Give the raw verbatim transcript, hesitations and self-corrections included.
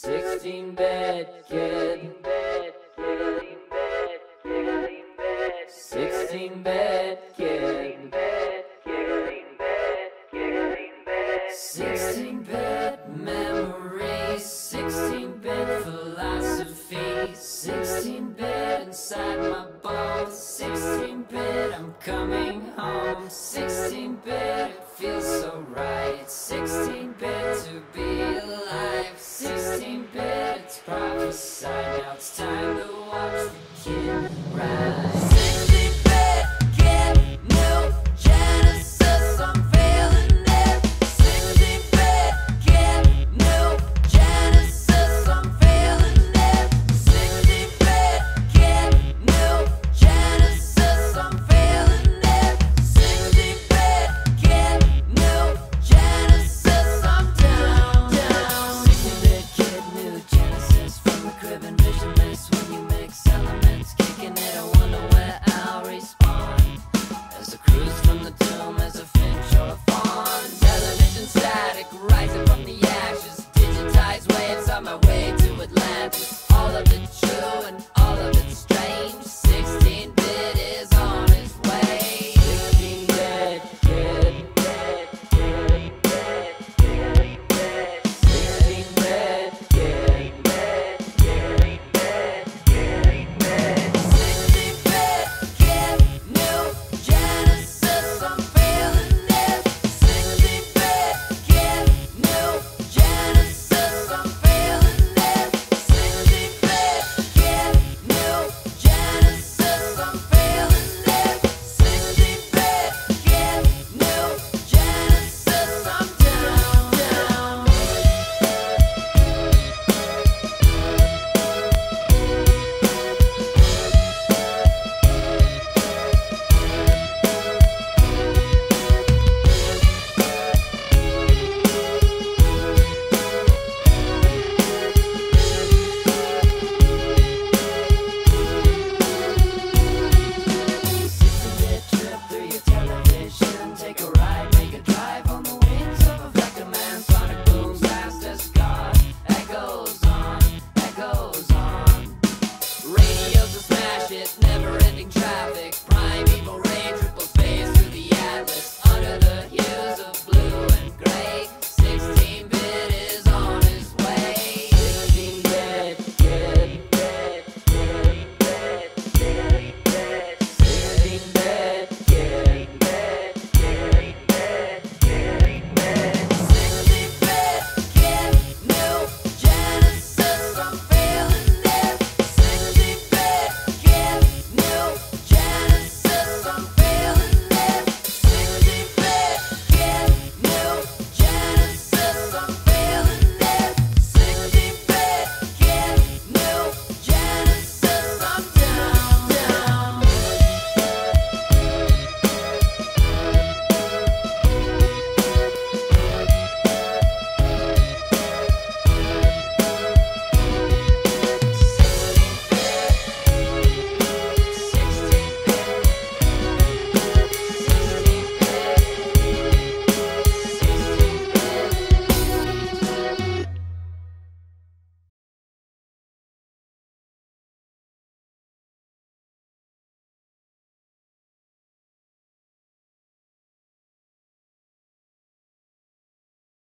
sixteen-bit kid, sixteen-bit kid, sixteen-bit memories, sixteen-bit philosophy, sixteen-bit inside my bones, sixteen-bit I'm coming home, sixteen-bit it feels so right, sixteen-bit to be alive, sixteen-bit it's prophesied, now it's time to watch the kid rise. sixteen-bit kid, new Genesis, I'm feeling it. sixteen-bit kid, new Genesis, I'm feeling it. sixteen-bit kid, new Genesis, I'm feeling it. sixteen-bit kid, new Genesis, I'm down, down. sixteen-bit kid, new Genesis, from the crib and vision lace when you mix elements, kicking it, I wonder where I'll respawn. As a cruise from the tomb, as a finch or a fawn, television static rising from the ashes, digitized way inside my